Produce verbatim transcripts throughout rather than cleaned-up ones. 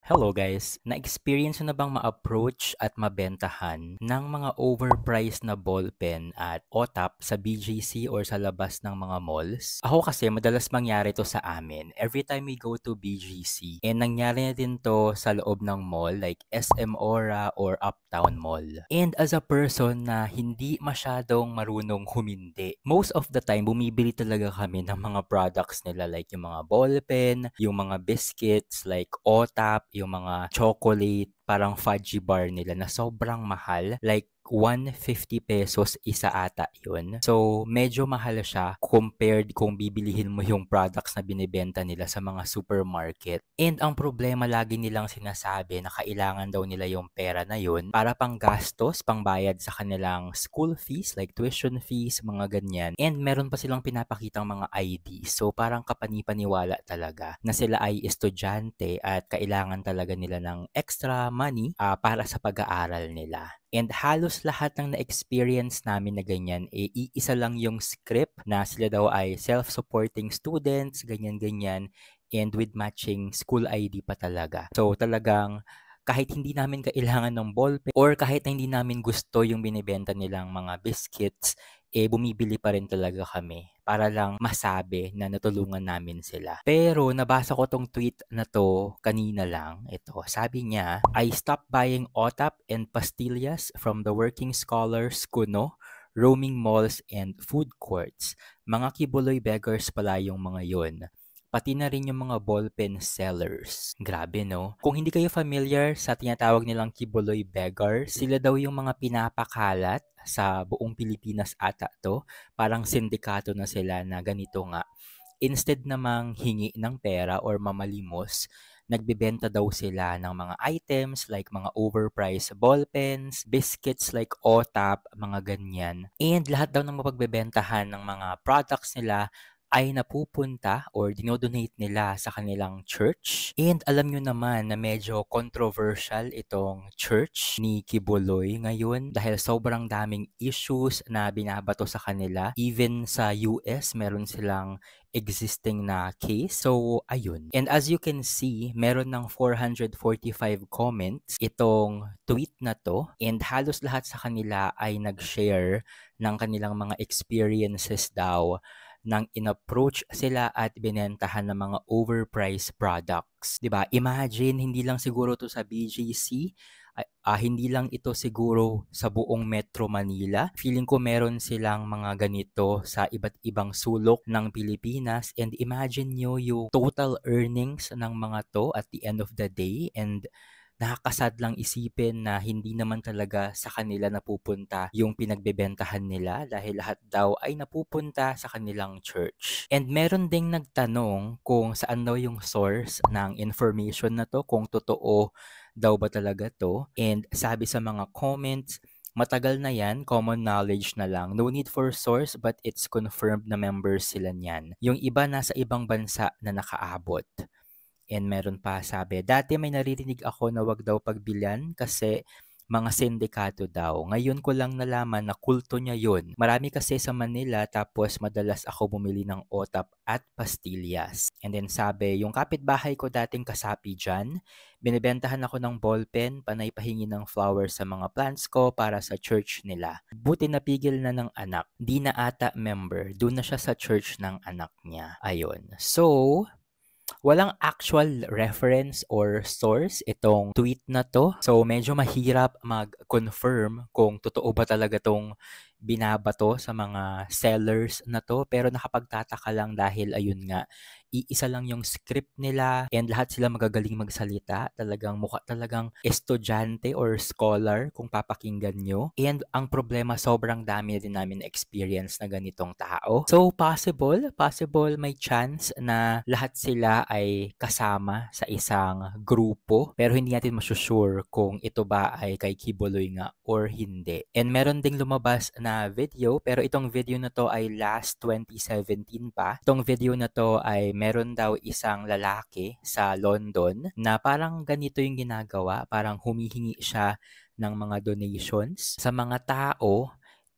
Hello guys! Na-experience nyo na bang ma-approach at mabentahan ng mga overpriced na ballpen at O T A P sa B G C or sa labas ng mga malls? Ako kasi madalas mangyari to sa amin every time we go to B G C. And nangyari na din to sa loob ng mall like S M Ora or Uptown Mall. And as a person na hindi masyadong marunong humindi, most of the time bumibili talaga kami ng mga products nila like yung mga ballpen, yung mga biscuits like O T A P, yung mga chocolate, parang fudgy bar nila na sobrang mahal. Like, one hundred fifty pesos isa ata yun. So, medyo mahal siya compared kung bibilihin mo yung products na binibenta nila sa mga supermarket. And ang problema lagi nilang sinasabi na kailangan daw nila yung pera na yun para pang gastos, pang bayad sa kanilang school fees, like tuition fees, mga ganyan. And meron pa silang pinapakitang mga I D. So, parang kapanipaniwala talaga na sila ay estudyante at kailangan talaga nila ng extra money uh, para sa pag-aaral nila. And halos lahat ng na-experience namin na ganyan, eh, iisa lang yung script na sila daw ay self-supporting students, ganyan-ganyan, and with matching school I D pa talaga. So talagang kahit hindi namin kailangan ng ballpen or kahit na hindi namin gusto yung binibenta nilang mga biscuits, eh bumibili pa rin talaga kami para lang masabi na natulungan namin sila. Pero nabasa ko tong tweet na to kanina lang. Ito, sabi niya, I stopped buying O T A P and pastillas from the working scholars kuno, roaming malls and food courts. Mga kibuloy beggars pala yung mga yun. Pati na rin yung mga ballpen sellers. Grabe, no? Kung hindi kayo familiar sa tinatawag nilang kibuloy beggars, sila daw yung mga pinapakalat sa buong Pilipinas ata to. Parang sindikato na sila na ganito nga. Instead namang hingi ng pera or mamalimos, nagbebenta daw sila ng mga items like mga overpriced ballpens, biscuits like O T A P, mga ganyan. And lahat daw ng mapagbebentahan ng mga products nila ay napupunta or dinodonate nila sa kanilang church. And alam nyo naman na medyo controversial itong church ni Kibuloy ngayon dahil sobrang daming issues na binabato sa kanila. Even sa U S, meron silang existing na case. So, ayun. And as you can see, meron ng four hundred forty-five comments itong tweet na to. And halos lahat sa kanila ay nag-share ng kanilang mga experiences daw nang in-approach sila at binentahan ng mga overpriced products. 'Di ba? Imagine, hindi lang siguro to sa B G C, uh, uh, hindi lang ito siguro sa buong Metro Manila. Feeling ko meron silang mga ganito sa iba't ibang sulok ng Pilipinas. And imagine nyo yung total earnings ng mga to at the end of the day. And nakakasad lang isipin na hindi naman talaga sa kanila napupunta yung pinagbebentahan nila dahil lahat daw ay napupunta sa kanilang church. And meron ding nagtanong kung saan daw yung source ng information na to, kung totoo daw ba talaga to. And sabi sa mga comments, matagal na yan, common knowledge na lang. No need for source but it's confirmed na members sila niyan. Yung iba nasa ibang bansa na nakaabot. And meron pa sabi, dati may naririnig ako na wag daw pagbilyan kasi mga sindikato daw. Ngayon ko lang nalaman na kulto niya yun. Marami kasi sa Manila tapos madalas ako bumili ng O T A P at pastillas. And then sabi, yung kapitbahay ko dating kasapi dyan, binibentahan ako ng ballpen, panay pahingi ng flowers sa mga plants ko para sa church nila. Buti napigil na ng anak. Di na ata member. Doon na siya sa church ng anak niya. Ayun. So, walang actual reference or source itong tweet na to. So, medyo mahirap mag-confirm kung totoo ba talaga tong binabato sa mga sellers na to. Pero nakapagtataka lang dahil ayun nga, iisa lang yung script nila and lahat sila magagaling magsalita. Talagang mukha talagang estudyante or scholar kung papakinggan nyo. And ang problema, sobrang dami din namin experience na ganitong tao. So, possible, possible may chance na lahat sila ay kasama sa isang grupo. Pero hindi natin masusure kung ito ba ay kay Kibuloy nga or hindi. And meron ding lumabas na video, pero itong video na to ay last twenty seventeen pa. Itong video na to ay meron daw isang lalaki sa London na parang ganito yung ginagawa, parang humihingi siya ng mga donations sa mga tao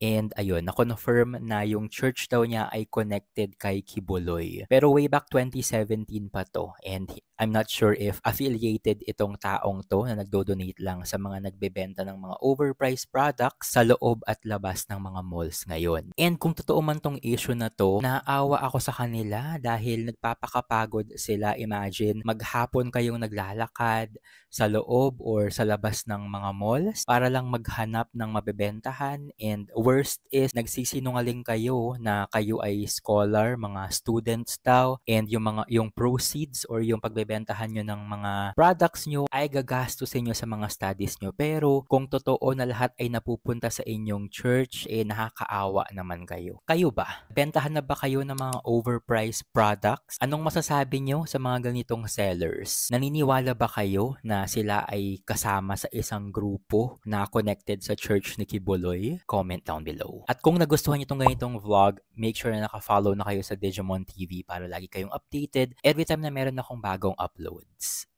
And ayun, na-confirm na yung church daw niya ay connected kay Kibuloy. Pero way back twenty seventeen pa 'to, and I'm not sure if affiliated itong taong 'to na nagdo-donate lang sa mga nagbebenta ng mga overpriced products sa loob at labas ng mga malls ngayon. And kung totoo man 'tong issue na 'to, naawa ako sa kanila dahil nagpapakapagod sila. Imagine, maghapon kayong naglalakad sa loob or sa labas ng mga malls para lang maghanap ng mabebentahan, and worst is nagsisinungaling kayo na kayo ay scholar, mga students daw, and yung mga yung proceeds or yung pagbebentahan nyo ng mga products nyo ay gagastusin nyo sa mga studies nyo. Pero kung totoo na lahat ay napupunta sa inyong church, eh nakakaawa naman kayo. Kayo ba? Bentahan na ba kayo ng mga overpriced products? Anong masasabi nyo sa mga ganitong sellers? Naniniwala ba kayo na sila ay kasama sa isang grupo na connected sa church ni Kibuloy? Comment down below. At kung nagustuhan niyo itong ganitong vlog, make sure na naka-follow na kayo sa Digimon T V para lagi kayong updated every time na meron akong bagong uploads.